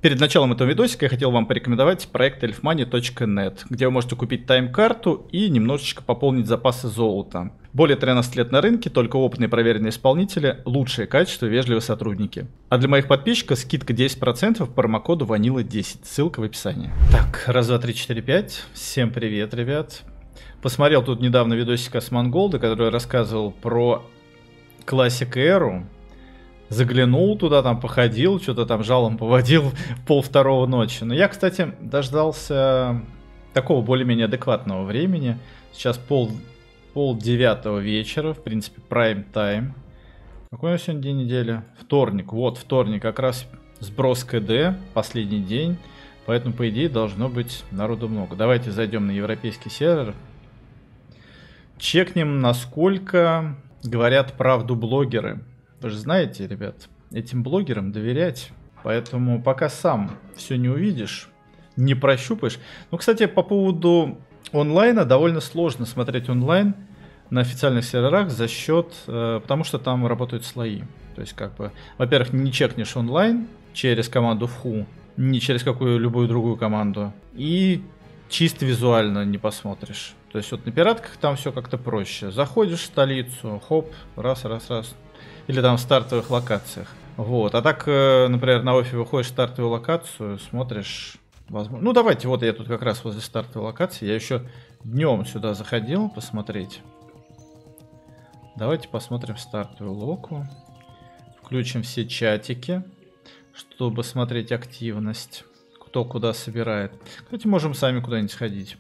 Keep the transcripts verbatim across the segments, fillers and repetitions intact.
Перед началом этого видосика я хотел вам порекомендовать проект эльфмани точка нет, где вы можете купить тайм-карту и немножечко пополнить запасы золота. Более тринадцати лет на рынке, только опытные проверенные исполнители, лучшее качество и вежливые сотрудники. А для моих подписчиков скидка десять процентов по промокоду ванила десять, ссылка в описании. Так, раз, два, три, четыре, пять. Всем привет, ребят. Посмотрел тут недавно видосик Османголда, который рассказывал про классик эру. Заглянул туда, там походил, что-то там жалом поводил в пол второго ночи. Но я, кстати, дождался такого более-менее адекватного времени. Сейчас пол, пол девятого вечера, в принципе, прайм-тайм. Какой у нас сегодня день недели? Вторник. Вот, вторник, как раз сброс КД, последний день. Поэтому, по идее, должно быть народу много. Давайте зайдем на европейский сервер. Чекнем, насколько говорят правду блогеры. Вы же знаете, ребят, этим блогерам доверять. Поэтому пока сам все не увидишь, не прощупаешь. Ну, кстати, по поводу онлайна, довольно сложно смотреть онлайн на официальных серверах за счет, э, потому что там работают слои. То есть, как бы, во-первых, не чекнешь онлайн через команду эф ю, не через какую-либо другую команду. И чисто визуально не посмотришь. То есть, вот на пиратках там все как-то проще. Заходишь в столицу, хоп, раз, раз, раз. Или там в стартовых локациях. Вот. А так, например, на офи выходишь в стартовую локацию, смотришь. Возможно. Ну, давайте, вот я тут как раз возле стартовой локации. Я еще днем сюда заходил посмотреть. Давайте посмотрим стартовую локу. Включим все чатики, чтобы смотреть активность. Кто куда собирает. Кстати, можем сами куда-нибудь сходить.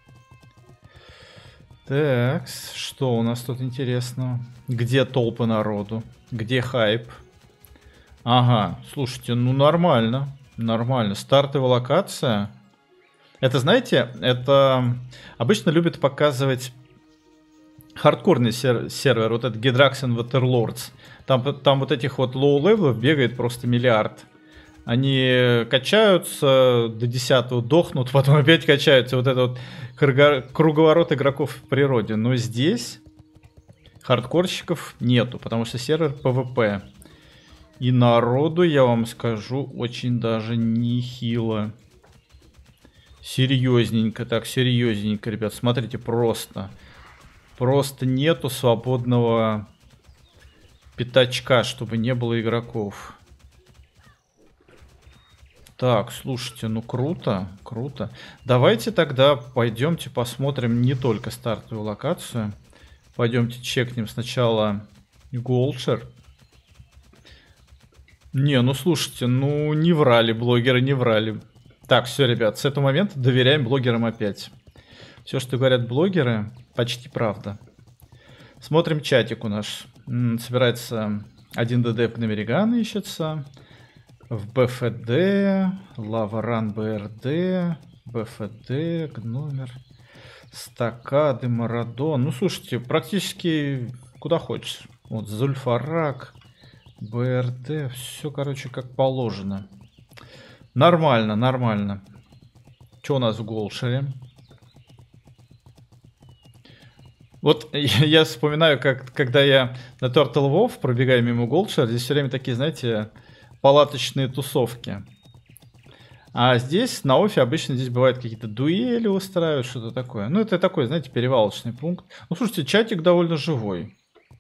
Так, что у нас тут интересного? Где толпы народу? Где хайп? Ага, слушайте, ну нормально. Нормально. Стартовая локация. Это, знаете, это обычно любят показывать хардкорный сер сервер. Вот этот Gedraxen Waterlords. Там, там вот этих вот лоу-левелов бегает просто миллиард. Они качаются до десятого, дохнут, потом опять качаются. Вот это вот круговорот игроков в природе. Но здесь хардкорщиков нету, потому что сервер пэ вэ пэ. И народу, я вам скажу, очень даже нехило. Серьезненько, так, серьезненько, ребят. Смотрите, просто. Просто нету свободного пятачка, чтобы не было игроков. Так, слушайте, ну круто, круто. Давайте тогда пойдемте посмотрим не только стартовую локацию. Пойдемте чекнем сначала Голчер. Не, ну слушайте, ну не врали, блогеры не врали. Так, все, ребят, с этого момента доверяем блогерам опять. Все, что говорят блогеры, почти правда. Смотрим чатик у нас. Собирается один ДД в Гномериган ищется. В бэ эф дэ, Лаваран бэ эр дэ, бэ эф дэ, Гномер, Стакады, Марадон. Ну, слушайте, практически куда хочешь. Вот, Зульфарак, бэ эр дэ, все, короче, как положено. Нормально, нормально. Что у нас в Голшере? Вот я вспоминаю, как когда я на Turtle Wolf пробегаю мимо Голшера, здесь все время такие, знаете, палаточные тусовки. А здесь, на офе, обычно здесь бывают какие-то дуэли устраивают, что-то такое. Ну, это такой, знаете, перевалочный пункт. Ну, слушайте, чатик довольно живой.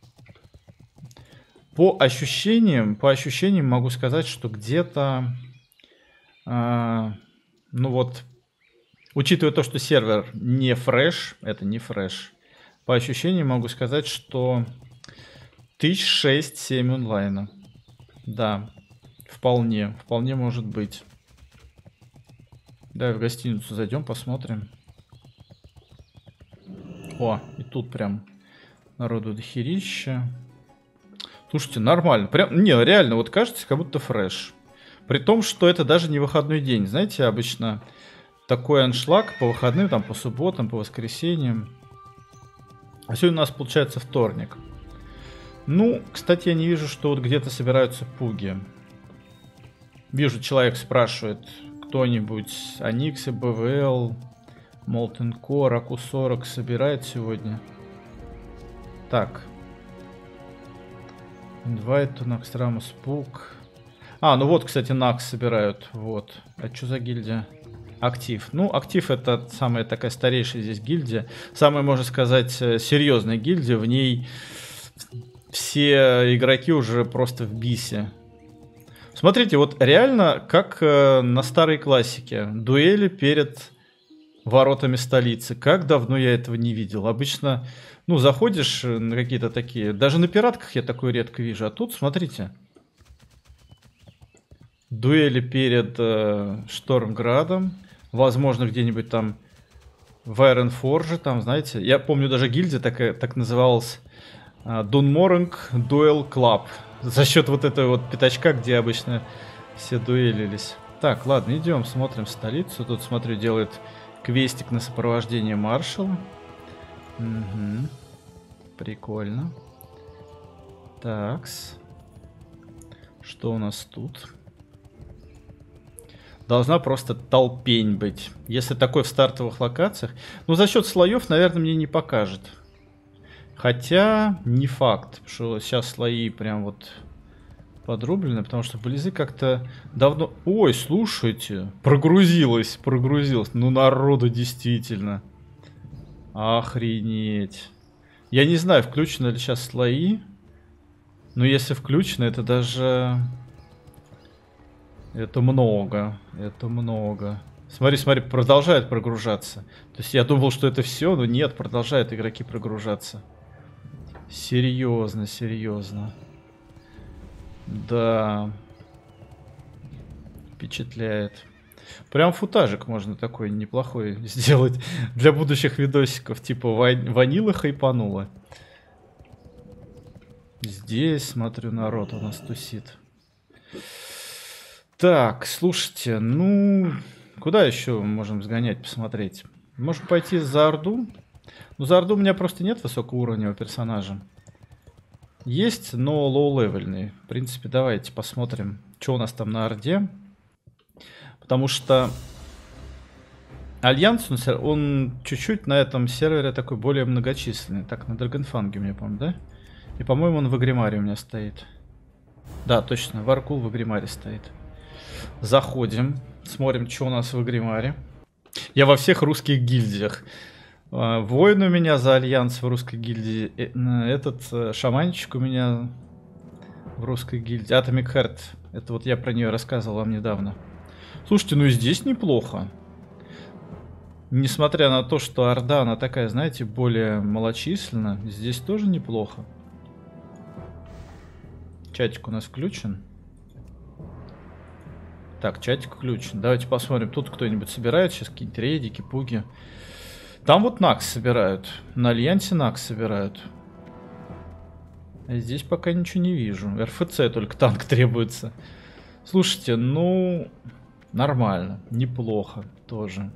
По ощущениям, по ощущениям могу сказать, что где-то... Э, ну вот, учитывая то, что сервер не фреш, это не фреш, по ощущениям могу сказать, что тысяч шесть-семь онлайна. Да. Вполне, вполне может быть. Давай в гостиницу зайдем, посмотрим. О, и тут прям народу дохерища. Слушайте, нормально. Прям, не, реально, вот кажется, как будто фреш. При том, что это даже не выходной день. Знаете, обычно такой аншлаг по выходным, там, по субботам, по воскресеньям. А сегодня у нас получается вторник. Ну, кстати, я не вижу, что вот где-то собираются пуги. Вижу, человек спрашивает, кто-нибудь Аниксы, бэ вэ эл, Molten Core, Аку сорок собирает сегодня. Так. Invite to Naxxramas Pug. А, ну вот, кстати, Накс собирают. Вот. А что за гильдия? Актив. Ну, Актив это самая такая старейшая здесь гильдия. Самая, можно сказать, серьезная гильдия. В ней все игроки уже просто в бисе. Смотрите, вот реально, как э, на старой классике. Дуэли перед воротами столицы. Как давно я этого не видел. Обычно, ну, заходишь на какие-то такие... Даже на пиратках я такое редко вижу. А тут, смотрите. Дуэли перед э, Штормградом. Возможно, где-нибудь там в Ironforge. Там, знаете, я помню, даже гильдия такая, так называлась э, Дунморинг Дуэл Клаб. За счет вот этого вот пятачка, где обычно все дуэлились. Так, ладно, идем, смотрим столицу. Тут, смотрю, делает квестик на сопровождение маршала. Угу. Прикольно. Такс. Что у нас тут? Должна просто толпень быть. Если такой в стартовых локациях. Ну, за счет слоев, наверное, мне не покажет. Хотя, не факт, что сейчас слои прям вот подрублены, потому что вблизи как-то давно... Ой, слушайте, прогрузилось, прогрузилось. Ну, народу действительно. Охренеть. Я не знаю, включены ли сейчас слои. Но если включено, это даже... Это много, это много. Смотри, смотри, продолжает прогружаться. То есть я думал, что это все, но нет, продолжают игроки прогружаться. Серьезно, серьезно. Да. Впечатляет. Прям футажик можно такой неплохой сделать для будущих видосиков. Типа ванила хайпанула. Здесь, смотрю, народ у нас тусит. Так, слушайте, ну... Куда еще можем сгонять, посмотреть? Можем пойти за Орду. Ну, за Орду у меня просто нет высокоуровневого персонажа. Есть, но лоу-левельный. В принципе, давайте посмотрим, что у нас там на Орде. Потому что Альянс, он чуть-чуть на этом сервере такой более многочисленный. Так, на Драгонфанге у меня, по-моему, да? И, по-моему, он в Агримаре у меня стоит. Да, точно, Варкул в Агримаре стоит. Заходим, смотрим, что у нас в Агримаре. Я во всех русских гильдиях. Воин у меня за Альянс в русской гильдии. Этот шаманчик у меня в русской гильдии. Atomic Heart. Это вот я про нее рассказывал вам недавно. Слушайте, ну и здесь неплохо. Несмотря на то, что Орда, она такая, знаете, более малочисленна, здесь тоже неплохо. Чатик у нас включен. Так, чатик включен. Давайте посмотрим, тут кто-нибудь собирает сейчас какие-нибудь рейдики, пуги. Там вот Накс собирают. На Альянсе Накс собирают. А здесь пока ничего не вижу. РФЦ только танк требуется. Слушайте, ну... Нормально. Неплохо тоже.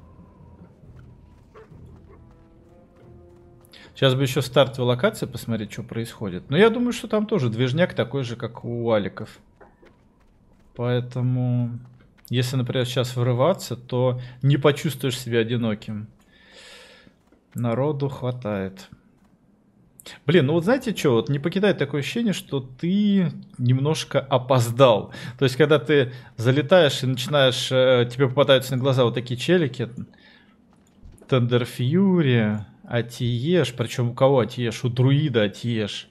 Сейчас бы еще в стартовой локации посмотреть, что происходит. Но я думаю, что там тоже движняк такой же, как у Аликов. Поэтому, если, например, сейчас врываться, то не почувствуешь себя одиноким. Народу хватает. Блин, ну вот знаете что, вот не покидает такое ощущение, что ты немножко опоздал. То есть, когда ты залетаешь и начинаешь, э, тебе попадаются на глаза вот такие челики. Thunder Fury, Атиеш, причем у кого Атиеш? У друида Атиеш.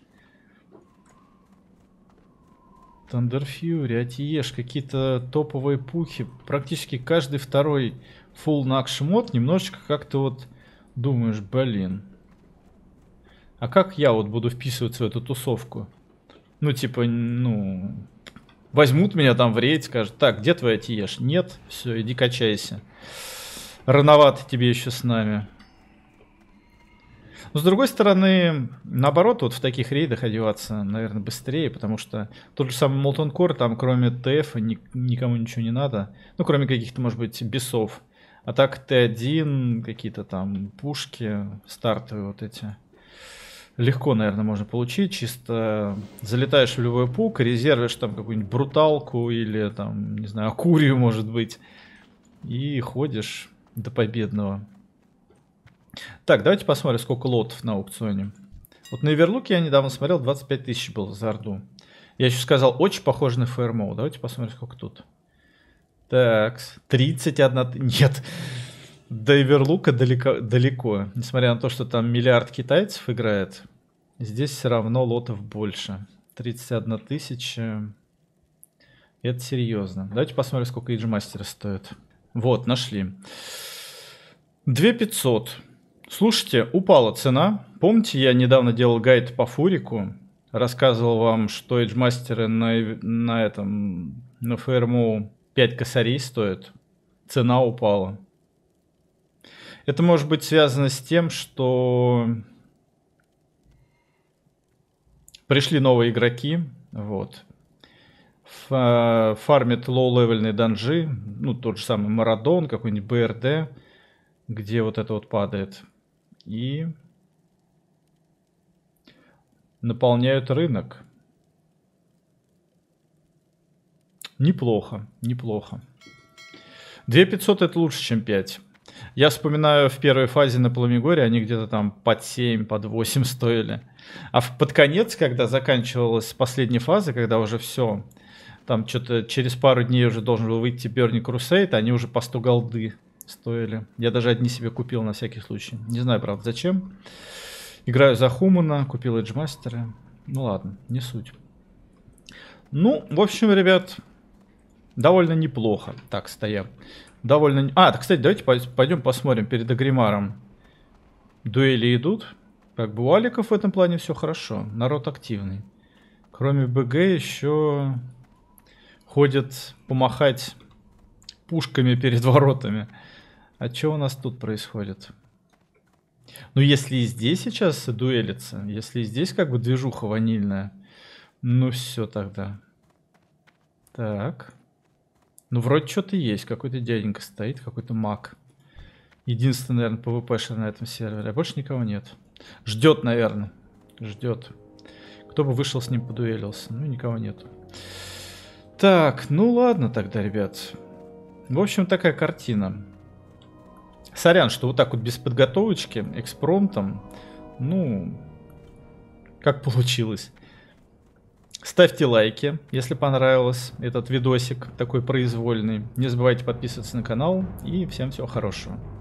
Thunder Fury, Атиеш, какие-то топовые пухи. Практически каждый второй full накш мод немножечко как-то вот думаешь, блин. А как я вот буду вписываться в эту тусовку? Ну, типа, ну... Возьмут меня там в рейд, скажут, так, где твой Атиеш? Нет? Все, иди качайся. Рановато тебе еще с нами. Но с другой стороны, наоборот, вот в таких рейдах одеваться, наверное, быстрее, потому что тот же самый Molten Core, там кроме ТФ ни, никому ничего не надо. Ну, кроме каких-то, может быть, бесов. А так Т один, какие-то там пушки стартовые вот эти. Легко, наверное, можно получить. Чисто залетаешь в любой пук, резервишь там какую-нибудь бруталку или там, не знаю, акурию, может быть. И ходишь до победного. Так, давайте посмотрим, сколько лотов на аукционе. Вот на Эверлуке я недавно смотрел, двадцать пять тысяч было за Орду. Я еще сказал, очень похоже на ФРМО. Давайте посмотрим, сколько тут. Так, тридцать одна... Нет, до Эверлука далеко, далеко. Несмотря на то, что там миллиард китайцев играет, здесь все равно лотов больше. тридцать одна тысяча. Это серьезно. Давайте посмотрим, сколько Эйджмастера стоит. Вот, нашли. две тысячи пятьсот. Слушайте, упала цена. Помните, я недавно делал гайд по Фурику. Рассказывал вам, что эйджмастеры на, на этом, на ФРМО пять косарей стоят. Цена упала. Это может быть связано с тем, что пришли новые игроки. Вот. Фармят лоу-левельные данжи. Ну, тот же самый Марадон, какой-нибудь БРД, где вот это вот падает. И наполняют рынок. Неплохо, неплохо. две тысячи пятьсот это лучше, чем пять. Я вспоминаю, в первой фазе на Пламигоре они где-то там под семь, под восемь стоили. А в, под конец, когда заканчивалась последняя фаза, когда уже все, там что-то через пару дней уже должен был выйти Burning Crusade, они уже по сто голды стоили. Я даже одни себе купил на всякий случай. Не знаю, правда, зачем. Играю за Хумана, купил Эйджмастера. Ну ладно, не суть. Ну, в общем, ребят, довольно неплохо. Так, стоя. Довольно... А, так, кстати, давайте пойдем посмотрим перед Агримаром. Дуэли идут. Как бы у Аликов в этом плане все хорошо. Народ активный. Кроме БГ еще ходят помахать пушками перед воротами. А что у нас тут происходит? Ну, если и здесь сейчас дуэлится, если и здесь как бы движуха ванильная, ну все тогда. Так. Ну, вроде что-то есть. Какой-то дяденька стоит, какой-то маг. Единственный, наверное, пвпшер на этом сервере. А больше никого нет. Ждет, наверное. Ждет. Кто бы вышел с ним подуэлился. Ну, никого нету. Так, ну ладно тогда, ребят. В общем, такая картина. Сорян, что вот так вот без подготовочки, экспромтом. Ну, как получилось. Ставьте лайки, если понравился этот видосик такой произвольный. Не забывайте подписываться на канал. И всем всего хорошего.